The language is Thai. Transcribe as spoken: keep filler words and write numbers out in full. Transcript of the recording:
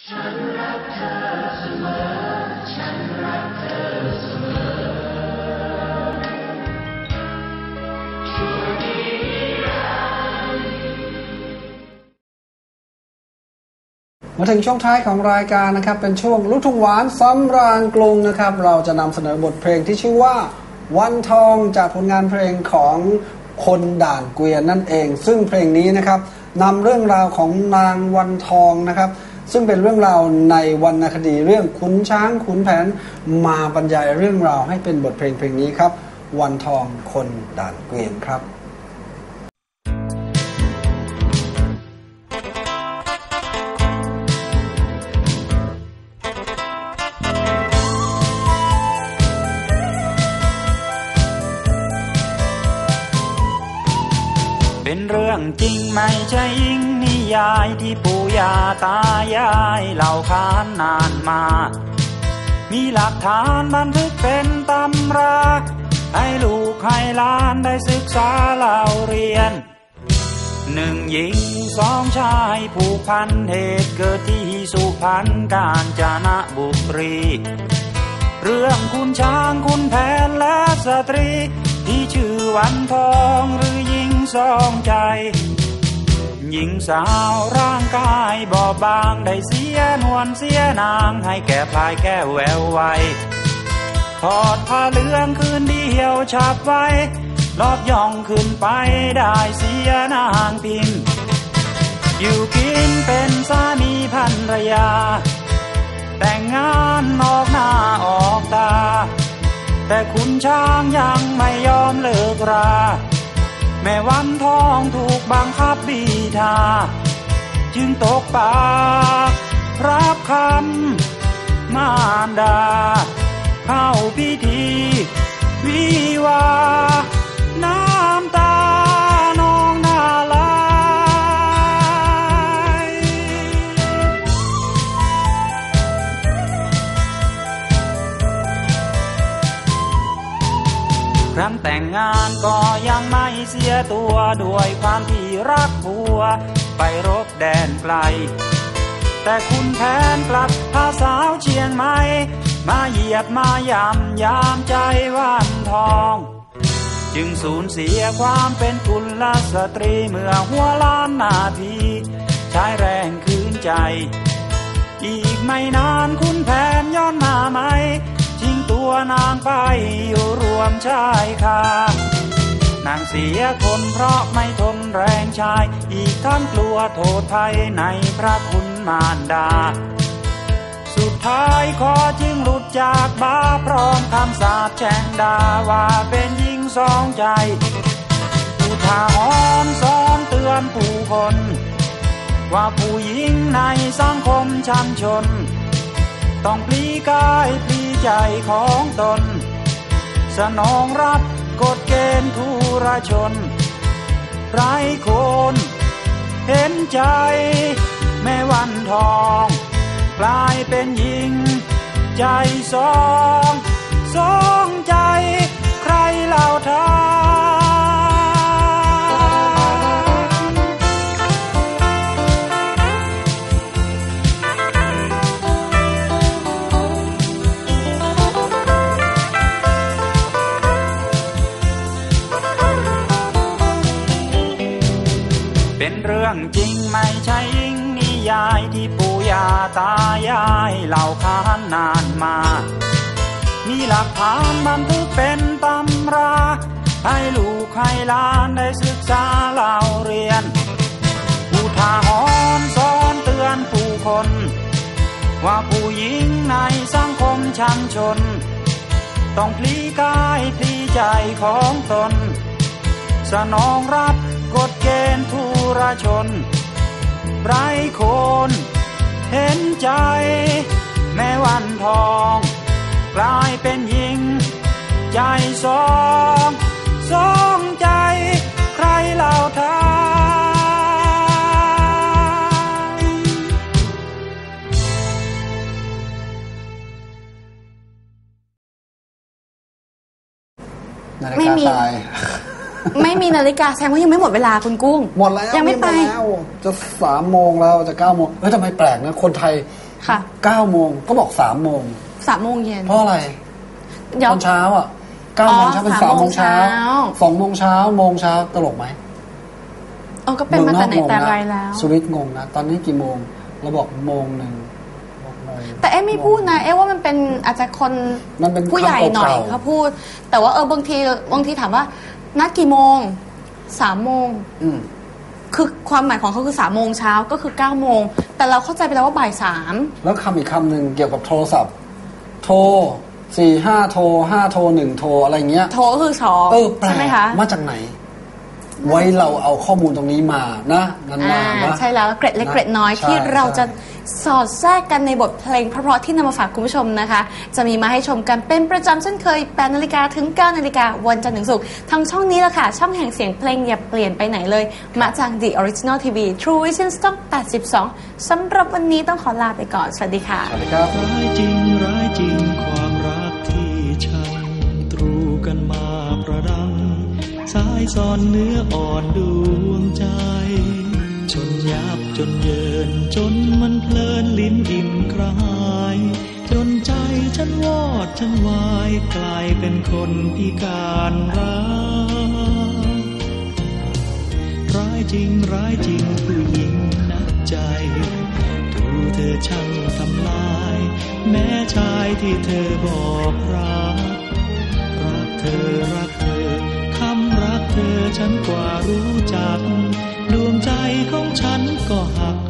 ฉันรักเธอเสมอฉันรักเธอเสมอชั่วนิรันดร์มาถึงช่วงท้ายของรายการนะครับเป็นช่วงลูกทุ่งหวานสำราญกรุงนะครับเราจะนำเสนอบทเพลงที่ชื่อว่าวันทองจากผลงานเพลงของคนด่านเกวียนนั่นเองซึ่งเพลงนี้นะครับนำเรื่องราวของนางวันทองนะครับซึ่งเป็นเรื่องราวในวรรณคดีเรื่องขุนช้างขุนแผนมาบรรยายเรื่องราวให้เป็นบทเพลงเพลงนี้ครับวันทองคนด่านเกวียนครับเป็นเรื่องจริงไม่ใช่อิงนิยายที่ปู่ย่าตายายเล่าขานนานมามีหลักฐานบันทึกเป็นตำราให้ลูกให้หลานได้ศึกษาเล่าเรียนหนึ่งหญิงสองชายผูกพันเหตุเกิดที่สุพรรณกาญจนบุรีเรื่องคุณช้างคุณแผนและสตรีที่ชื่อวันทองหรือหญิงสองใจหญิงสาวร่างกายบอบบางได้เสียนวลเสียนางให้แก่พลายแก้วแววไวทอดผ้าเหลืองคืนเดียวฉับไว้รอบย่องขึ้นไปได้เสียนางพิมพ์อยู่กินเป็นสามีภรรยาแต่งงานนอกหน้าออกตาแต่คุณช้างยังไม่ยอมเลิกราแม่วันทองถูกบังคับบีทาจึงตกปากรับคำมารดาเข้าพิธีวิวาน้ำตานองนาลายครั้งแต่งงานก็ยังไม่เสียตัวด้วยความที่รักผัวไปรบแดนไกลแต่คุณแผนกลับพาสาวเชียงใหม่มาเหยียบมายำยามใจวันทองจึงสูญเสียความเป็นกุลสตรีเมื่อหัวล้านนาทีใช้แรงคืนใจอีกไม่นานคุณแผนย้อนมาไหมทิ้งตัวนางไปอยู่รวมชายคานางเสียคนเพราะไม่ทนแรงชายอีกทั้งกลัวโทษภัยในพระคุณมารดาสุดท้ายขอจึงหลุดจากบาพร้อมคำสาปแช่งด่าว่าเป็นหญิงสองใจอุทาหรณ์สอนเตือนผู้คนว่าผู้หญิงในสังคมชั้นชนต้องพลีกายพลีใจของตนสนองรับกฎเกณฑ์ทุรชนไร้คนเห็นใจแม่วันทองกลายเป็นหญิงใจสองสองใจใครเล่าทางเป็นเรื่องจริงไม่ใช่อิงนิยายที่ปู่ย่าตายายเล่าขานนานมามีหลักฐานบันทึกเป็นตำราให้ลูกให้หลานได้ศึกษาเล่าเรียนอุทาหรณ์สอนเตือนผู้คนว่าผู้หญิงในสังคมชั้นชนต้องพลีกายพลีใจของตนสนองรับกฎเกณฑ์ทุรชนไร้คนเห็นใจแม่วันทองกลายเป็นหญิงใจสองสองใจใครเล่าทางไม่มีไม่มีนาฬิกาแสดงว่ายังไม่หมดเวลาคุณกุ้งหมดแล้วยังไม่ไปแล้วจะสามโมงแล้วจะเก้าโมงเฮ้ยทำไมแปลกนะคนไทยค่ะเก้าโมงก็บอกสามโมงสามโมงเย็นเพราะอะไรตอนเช้าอ่ะเก้าโมงเช้าเป็นสามโมงเช้าสองโมงเช้าโมงเช้าตลกไหมเออก็เป็นมาแต่ไหนแต่ไรแล้วสวิตงงนะตอนนี้กี่โมงเราบอกโมงหนึ่งแต่เอ๊ะไม่พูดนะเอ๊ะว่ามันเป็นอาจจะคนผู้ใหญ่หน่อยเขาพูดแต่ว่าเออบางทีบางทีถามว่านัดกี่โมงสามโมงคือความหมายของเขาคือสามโมงเช้าก็คือเก้าโมงแต่เราเข้าใจไปแล้วว่าบ่ายสามแล้วคำอีกคำหนึ่งเกี่ยวกับโทรศัพท์โทรสี่ห้าโทรห้าโทรหนึ่งโทรอะไรเงี้ยโทรก็คือสองใช่ไหมคะมาจากไหนไว้เราเอาข้อมูลตรงนี้มานะนันมาใช่แล้วเกร็ดเล็กเกร็ดน้อยที่เราจะสอดแทรกกันในบทเพลงเพราะๆที่นำมาฝากคุณผู้ชมนะคะจะมีมาให้ชมกันเป็นประจำเช่นเคยแปดนาฬิกาถึงเก้านาฬิกาวันจันทร์ถึงศุกร์ทางช่องนี้แหละค่ะช่องแห่งเสียงเพลงอย่าเปลี่ยนไปไหนเลยมาจาก The Original ที วี True Vision Stock แปดสิบสองสำหรับวันนี้ต้องขอลาไปก่อนสวัสดีค่ะสวัสดีครับร้ายจริงร้ายจริงความรักที่ฉันตรูกันมาประดังสายซ่อนเนื้ออ่อนดวงใจจนยับจนเยินจนมันเพลินลิ้นอิ่มกระหายจนใจฉันวอดฉันวายกลายเป็นคนพิการร้ายร้ายจริงร้ายจริงผู้หญิงนักใจดูเธอช่างทำลายแม้ชายที่เธอบอกรักรักเธอรักเธอคำรักเธอฉันกว่ารู้จักดวงใจของฉันก็หัก